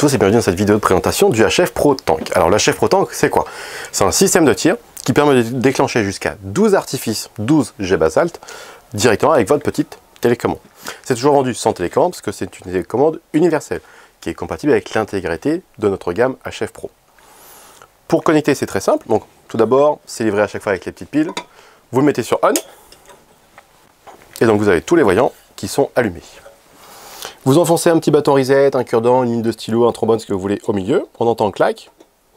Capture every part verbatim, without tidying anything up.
tous et bienvenue dans cette vidéo de présentation du H F Pro Tank. Alors le H F Pro Tank, c'est quoi? C'est un système de tir qui permet de déclencher jusqu'à douze artifices, douze jets basalte, directement avec votre petite télécommande. C'est toujours vendu sans télécommande parce que c'est une télécommande universelle qui est compatible avec l'intégrité de notre gamme H F Pro. Pour connecter, c'est très simple. Donc tout d'abord, c'est livré à chaque fois avec les petites piles. Vous le mettez sur on et donc vous avez tous les voyants qui sont allumés. Vous enfoncez un petit bâton reset, un cure-dent, une ligne de stylo, un trombone, ce que vous voulez au milieu. On entend clac.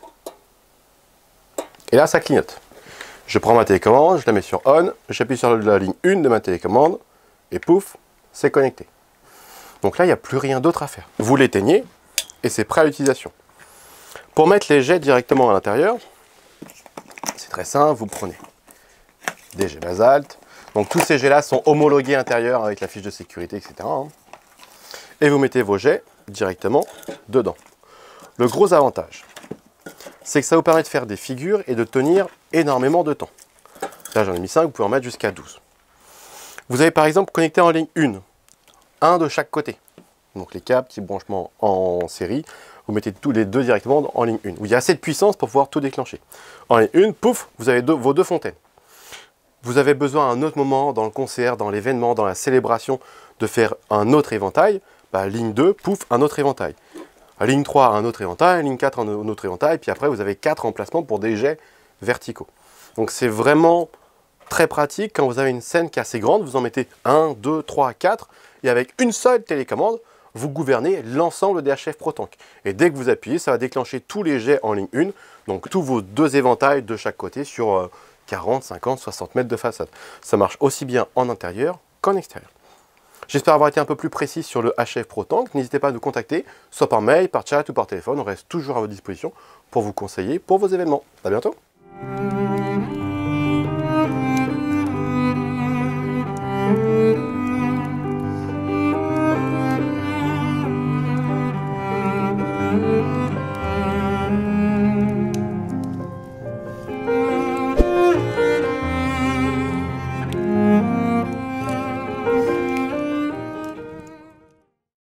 Et là, ça clignote. Je prends ma télécommande, je la mets sur on, j'appuie sur la ligne un de ma télécommande, et pouf, c'est connecté. Donc là, il n'y a plus rien d'autre à faire. Vous l'éteignez, et c'est prêt à l'utilisation. Pour mettre les jets directement à l'intérieur, c'est très simple, vous prenez des jets basalte. Donc tous ces jets-là sont homologués intérieurs avec la fiche de sécurité, et cetera hein. Et vous mettez vos jets directement dedans. Le gros avantage, c'est que ça vous permet de faire des figures et de tenir énormément de temps. Là, j'en ai mis cinq, vous pouvez en mettre jusqu'à douze. Vous avez par exemple connecté en ligne un, un de chaque côté. Donc les câbles, petits branchements en série, vous mettez tous les deux directement en ligne un, où il y a assez de puissance pour pouvoir tout déclencher. En ligne un, pouf, vous avez deux, vos deux fontaines. Vous avez besoin à un autre moment, dans le concert, dans l'événement, dans la célébration, de faire un autre éventail. Bah, ligne deux, pouf, un autre éventail. À ligne trois, un autre éventail, ligne quatre, un autre éventail, puis après vous avez quatre emplacements pour des jets verticaux. Donc c'est vraiment très pratique quand vous avez une scène qui est assez grande, vous en mettez un, deux, trois, quatre, et avec une seule télécommande, vous gouvernez l'ensemble des H F Pro Tank. Et dès que vous appuyez, ça va déclencher tous les jets en ligne un, donc tous vos deux éventails de chaque côté sur euh, quarante, cinquante, soixante mètres de façade. Ça marche aussi bien en intérieur qu'en extérieur. J'espère avoir été un peu plus précis sur le H F Pro Tank. N'hésitez pas à nous contacter, soit par mail, par chat ou par téléphone. On reste toujours à votre disposition pour vous conseiller pour vos événements. À bientôt.